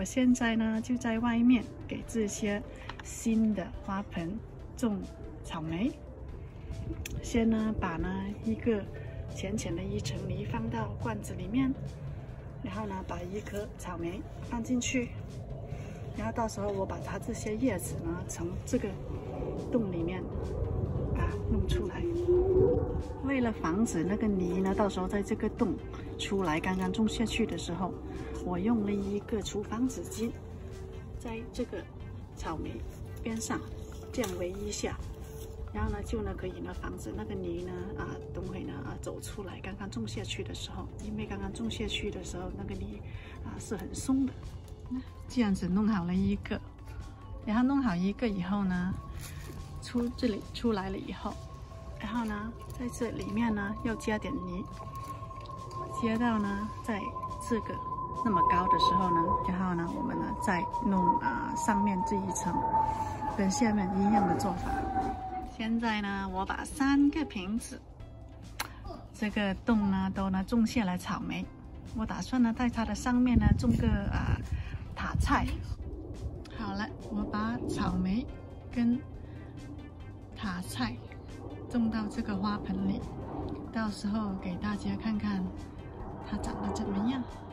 我现在呢就在外面给这些新的花盆种草莓。先呢把一个浅浅的一层泥放到罐子里面，然后呢把一颗草莓放进去，然后到时候我把它这些叶子呢从这个洞里面弄出来。为了防止那个泥呢到时候在这个洞出来，刚刚种下去的时候，我用了一个厨房纸巾，在这个草莓边上这样围一下，然后呢就可以防止那个泥呢等会呢走出来。刚刚种下去的时候，因为刚刚种下去的时候那个泥是很松的。这样子弄好了一个，然后弄好一个以后呢，这里出来了以后，然后呢在这里面呢要加点泥，接到呢在这个那么高的时候呢，然后呢我们呢再弄上面这一层，跟下面一样的做法。现在呢我把3个瓶子这个洞呢都种下了草莓，我打算呢在它的上面呢种个塔菜。好了，我把草莓跟塔菜种到这个花盆里，到时候给大家看看它长得怎么样。